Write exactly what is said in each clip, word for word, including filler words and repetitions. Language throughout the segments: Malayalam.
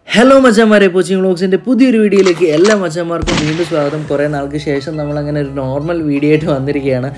ഹലോ മച്ചാന്മാരെ, പോച്ചിങ് വ്ളോഗ്സിൻ്റെ പുതിയൊരു വീഡിയോയിലേക്ക് എല്ലാ മച്ചാന്മാർക്കും വീണ്ടും സ്വാഗതം. കുറേ നാൾക്ക് ശേഷം നമ്മളങ്ങനെ ഒരു നോർമൽ വീഡിയോ ആയിട്ട് വന്നിരിക്കുകയാണ്.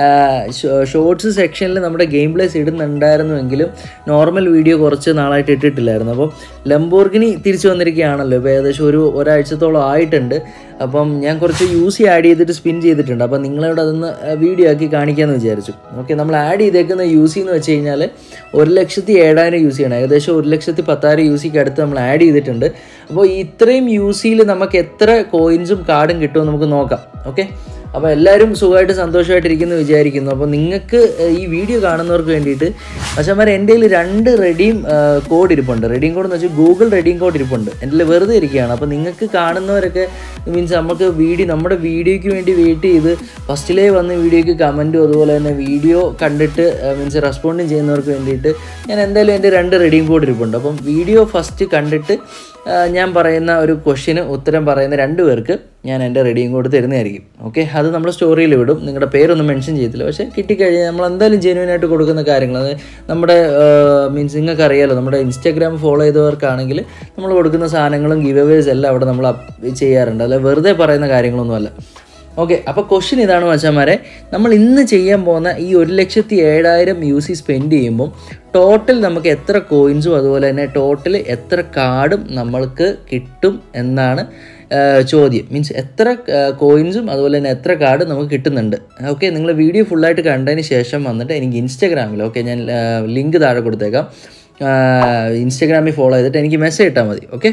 ഷോർട്സ് സെക്ഷനിൽ നമ്മുടെ ഗെയിം പ്ലേസ് ഇടുന്നുണ്ടായിരുന്നുവെങ്കിലും നോർമൽ വീഡിയോ കുറച്ച് നാളായിട്ട് ഇട്ടിട്ടില്ലായിരുന്നു. അപ്പം ലംബോർഗിനി തിരിച്ചു വന്നിരിക്കുകയാണല്ലോ. ഇപ്പോൾ ഏകദേശം ഒരു ഒരാഴ്ചത്തോളം ആയിട്ടുണ്ട്. അപ്പം ഞാൻ കുറച്ച് യൂസി ആഡ് ചെയ്തിട്ട് സ്പിൻ ചെയ്തിട്ടുണ്ട്. അപ്പം നിങ്ങളോട് അതൊന്ന് വീഡിയോ ആക്കി കാണിക്കാമെന്ന് വിചാരിച്ചു. ഓക്കെ, നമ്മൾ ആഡ് ചെയ്തേക്കുന്ന യൂസി എന്ന് വെച്ച് കഴിഞ്ഞാൽ ഒരു ലക്ഷത്തി ഏഴായിരം യൂസ് ചെയ്യണം. ഏകദേശം ഒരു ലക്ഷത്തി പത്തായിരം യൂസിക്ക് അടുത്ത് നമ്മൾ ആഡ് ചെയ്തിട്ടുണ്ട്. അപ്പോൾ ഇത്രയും യൂസിയിൽ നമുക്ക് എത്ര കോയിൻസും കാർഡും കിട്ടുമെന്ന് നമുക്ക് നോക്കാം. ഓക്കെ, അപ്പോൾ എല്ലാവരും സുഖമായിട്ട് സന്തോഷമായിട്ടിരിക്കുന്നു വിചാരിക്കുന്നു. അപ്പോൾ നിങ്ങൾക്ക് ഈ വീഡിയോ കാണുന്നവർക്ക് വേണ്ടിയിട്ട് പക്ഷേമാരെ എൻ്റെ കയ്യിൽ രണ്ട് റെഡീം കോഡ് ഇരിപ്പുണ്ട്. റെഡീം കോഡ് എന്ന് വെച്ചാൽ ഗൂഗിൾ റെഡീം കോഡ് ഇരിപ്പുണ്ട്. എൻ്റെ വെറുതെ ഇരിക്കുകയാണ്. അപ്പോൾ നിങ്ങൾക്ക് കാണുന്നവരൊക്കെ മീൻസ് നമുക്ക് വീഡിയോ നമ്മുടെ വീഡിയോയ്ക്ക് വേണ്ടി വെയിറ്റ് ചെയ്ത് ഫസ്റ്റിലേ വന്ന് വീഡിയോയ്ക്ക് കമൻറ്റും അതുപോലെ തന്നെ വീഡിയോ കണ്ടിട്ട് മീൻസ് റെസ്പോണ്ടും ചെയ്യുന്നവർക്ക് വേണ്ടിയിട്ട് ഞാൻ എന്തായാലും എൻ്റെ രണ്ട് റെഡീം കോഡ് ഇരിപ്പുണ്ട്. അപ്പം വീഡിയോ ഫസ്റ്റ് കണ്ടിട്ട് ഞാൻ പറയുന്ന ഒരു ക്വസ്റ്റ്യന് ഉത്തരം പറയുന്ന രണ്ട് പേർക്ക് ഞാൻ എൻ്റെ റെഡീം കോഡ് തരുന്നതായിരിക്കും. ഓക്കെ, അത് നമ്മൾ സ്റ്റോറിയിൽ വിടും. നിങ്ങളുടെ പേരൊന്നും മെൻഷൻ ചെയ്തില്ല, പക്ഷേ കിട്ടിക്കഴിഞ്ഞാൽ നമ്മൾ എന്തായാലും ജെന്യുവനായിട്ട് കൊടുക്കുന്ന കാര്യങ്ങൾ അത് നമ്മുടെ മീൻസ് നിങ്ങൾക്ക് അറിയാമല്ലോ, നമ്മുടെ ഇൻസ്റ്റാഗ്രാം ഫോളോ ചെയ്തവർക്കാണെങ്കിൽ നമ്മൾ കൊടുക്കുന്ന സാധനങ്ങളും ഗിവ് അവേസ് എല്ലാം അവിടെ നമ്മൾ ചെയ്യാറുണ്ട്. അല്ല വെറുതെ പറയുന്ന കാര്യങ്ങളൊന്നുമല്ല. ഓക്കെ, അപ്പോൾ ക്വസ്റ്റ്യൻ ഇതാണ് മച്ചാന്മാരെ, നമ്മൾ ഇന്ന് ചെയ്യാൻ പോകുന്ന ഈ ഒരു ലക്ഷത്തി ഏഴായിരം യു സി സ്പെൻഡ് ചെയ്യുമ്പം ടോട്ടൽ നമുക്ക് എത്ര കോയിൻസും അതുപോലെ തന്നെ ടോട്ടൽ എത്ര കാർഡും നമ്മൾക്ക് കിട്ടും എന്നാണ് ചോദ്യം. മീൻസ് എത്ര കോയിൻസും അതുപോലെ തന്നെ എത്ര കാർഡ് നമുക്ക് കിട്ടുന്നുണ്ട്. ഓക്കെ, നിങ്ങൾ വീഡിയോ ഫുള്ളായിട്ട് കണ്ടതിന് ശേഷം വന്നിട്ട് എനിക്ക് ഇൻസ്റ്റാഗ്രാമിൽ, ഓക്കെ ഞാൻ ലിങ്ക് താഴെ കൊടുത്തേക്കാം, ഇൻസ്റ്റാഗ്രാമിൽ ഫോളോ ചെയ്തിട്ട് എനിക്ക് മെസ്സേജ് ഇട്ടാൽ മതി. ഓക്കെ,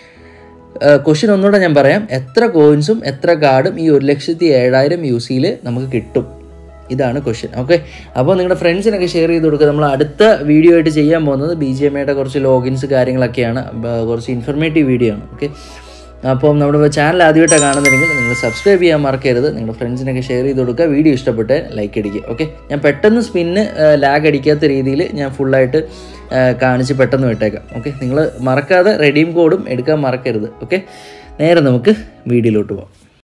ക്വസ്റ്റ്യൻ ഒന്നുകൂടെ ഞാൻ പറയാം, എത്ര കോയിൻസും എത്ര കാർഡും ഈ ഒരു ലക്ഷത്തി ഏഴായിരം യു സിയിൽ നമുക്ക് കിട്ടും, ഇതാണ് ക്വസ്റ്റ്യൻ. ഓക്കെ, അപ്പോൾ നിങ്ങളുടെ ഫ്രണ്ട്സിനൊക്കെ ഷെയർ ചെയ്ത് കൊടുക്കുക. നമ്മൾ അടുത്ത വീഡിയോ ആയിട്ട് ചെയ്യാൻ പോകുന്നത് ബി ജി എം എയുടെ കുറച്ച് ലോഗിൻസ് കാര്യങ്ങളൊക്കെയാണ്, കുറച്ച് ഇൻഫർമേറ്റീവ് വീഡിയോ ആണ്. ഓക്കെ, അപ്പം നമ്മുടെ ചാനൽ ആദ്യമായിട്ടാണ് കാണുന്നുണ്ടെങ്കിൽ നിങ്ങൾ സബ്സ്ക്രൈബ് ചെയ്യാൻ മറക്കരുത്. നിങ്ങളുടെ ഫ്രണ്ട്സിനൊക്കെ ഷെയർ ചെയ്ത് കൊടുക്കുക. വീഡിയോ ഇഷ്ടപ്പെട്ട് ലൈക്ക് അടിക്കുക. ഓക്കെ, ഞാൻ പെട്ടെന്ന് സ്പിന്ന് ലാഗ് അടിക്കാത്ത രീതിയിൽ ഞാൻ ഫുള്ളായിട്ട് കാണിച്ച് പെട്ടെന്ന് വിട്ടേക്കാം. ഓക്കെ, നിങ്ങൾ മറക്കാതെ റെഡീം കോഡും എടുക്കാൻ മറക്കരുത്. ഓക്കെ, നേരെ നമുക്ക് വീഡിയോയിലോട്ട് പോകാം.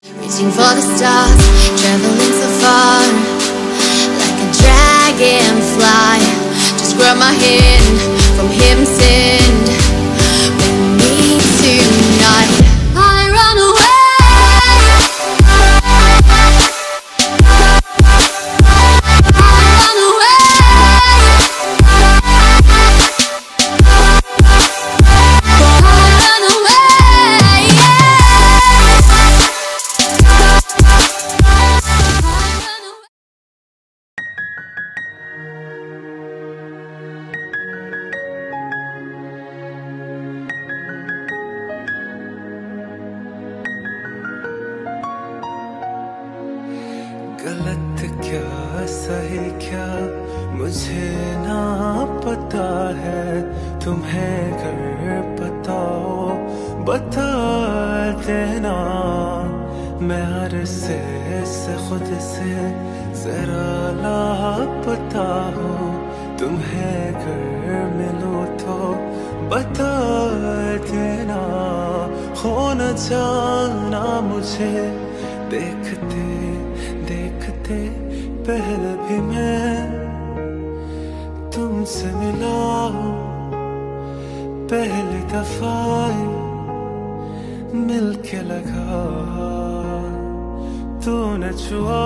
गलत क्या सही क्या मुझे ना पता है, तुम्हें अगर पता हो बता देना। मैं अरसे से खुद से जरा लापता हूँ, तुम्हें अगर मिलो तो बता देना। हो न जाना मुझे देखते देखते पहले भी मैं तुमसे मिला हूँ, पहली दफा मिल के लगा तूने छुआ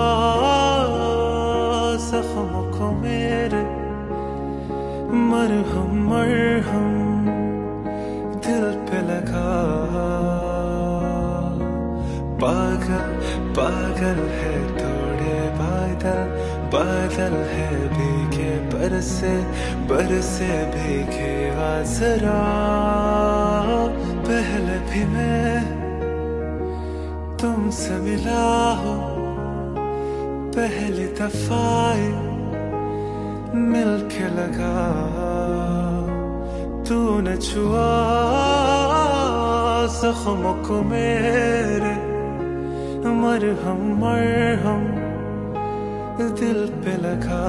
जख्मों को मेरे, मरहम मरहम दिल पे लगा। पागल पागल है थोड़े बादल, बादल है भीगे बरसे बरसे भीगे आजरा। पहले भी मैं तुमसे मिला हूँ, पहली दफा मिल के लगा तूने छुआ जख्मों को मेरे, मरहम मरहम दिल पे लगा।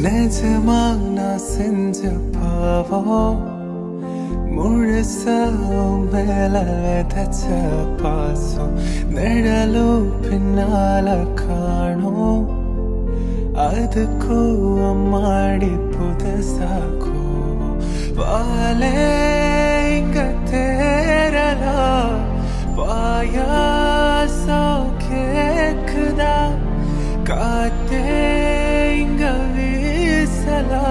நிஜமானா செஞ்ச பாவம் முழுசா மேல விதைச்ச பாசம் நிழலும் பின்னால காணும் அதுக்கும் அம்மாடி புதுசாக்கோ வாலே இங்க தேரலா பாயாசம் கேக்குதா காத்தே இங்க வீசலா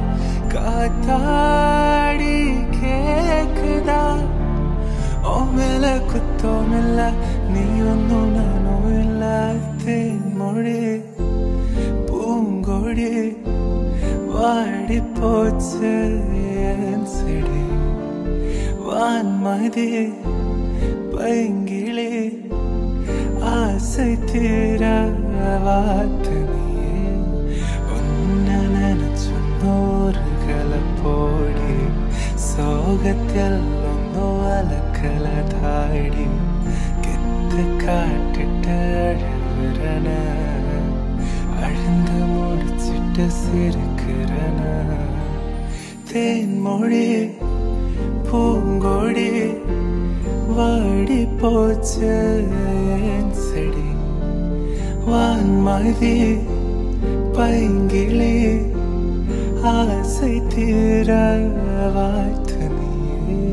காத்தாடி கேக்குதா ஓ மேல குத்தோமில்ல நீ ஒன்னும் நானும் இல்ல தேன்மொழி பூங்கொடி வாடி போச்சு என் செடி வான்மதி பைங்கிளி ஆசை தீர வார்த்தை நீயே உன்னை நினைச்சு நூறு கலப்போடி சோகத்தில் ஒന്നു അലക്കല താടി കെത്ത് കാട്ടിട്ട് അഴുകുറന അഴുந்து முடிச்சிட்டு சிரிக்கிறன தேன்மொழி பூங்கொடி வாடி போச்சு என் செடி வான்மதி பைங்கிளி ஆசை தீர வாழ்த்து நீயே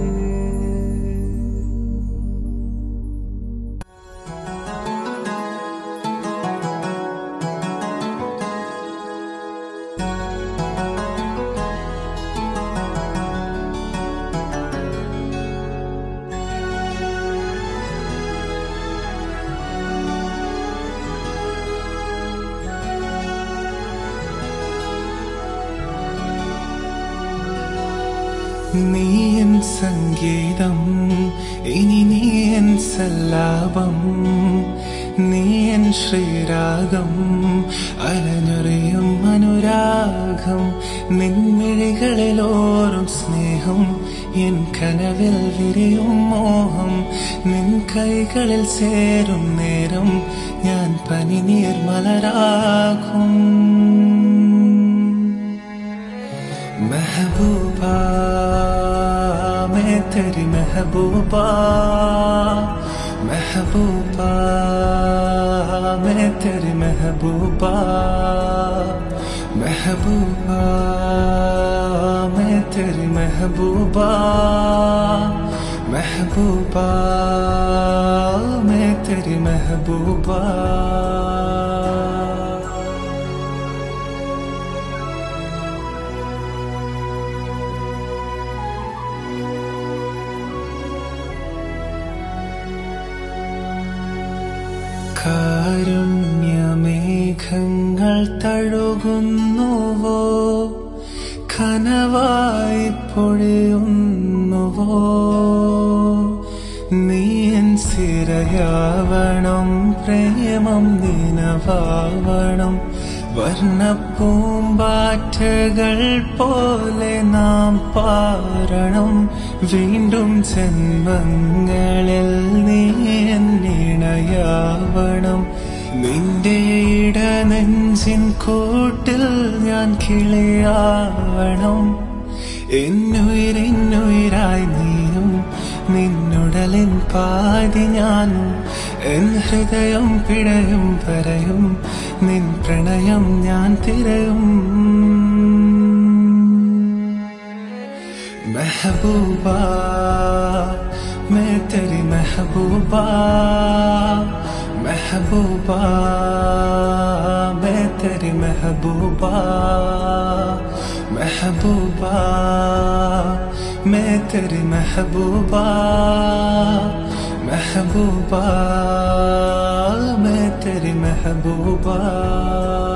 നീ എൻ സംഗീതം ഇനി നീ എൻ സല്ലാപം നീ എൻ ശ്രീരാഗം അലഞ്ഞൊറിയും അനുരാഗം നിൻമിഴികളിലോറും സ്നേഹം എൻ കനവിൽ വിരിയും മോഹം നിൻ കൈകളിൽ ചേരും നേരം ഞാൻ പനിനീർ മലരാകും महबूबा मैं तेरी महबूबा महबूबा मैं तेरी महबूबा महबूबा मैं तेरी महबूबा महबूबा मैं तेरी महबूबा കാരുണ്യമേഘങ്ങൾ തഴുകുന്നുവോ കനവായി പൊഴിയുന്നുവോ നീ എൻ സിരയാവണം പ്രേമം നിനവാവണം വർണ്ണപ്പൂമ്പാറ്റകൾ പോലെ നാം പാരണം വീണ്ടും ജന്മങ്ങളിൽ നീ എന്നിണയാവണം നിന്റെ ഇടനെഞ്ചിൻ കൂട്ടിൽ ഞാൻ കിളിയാവണം എന്നുയിരിന്നുയിരായി നീയും നിന്നുടലിൻ പാതി ഞാനും എൻ ഹൃദയം പിടയും വരയും നിൻ പ്രണയം ഞാൻ തിരയും മെഹബൂബാ मैं तेरी महबूबा महबूबा मैं तेरी महबूबा महबूबा मैं तेरी महबूबा महबूबा मैं तेरी महबूबा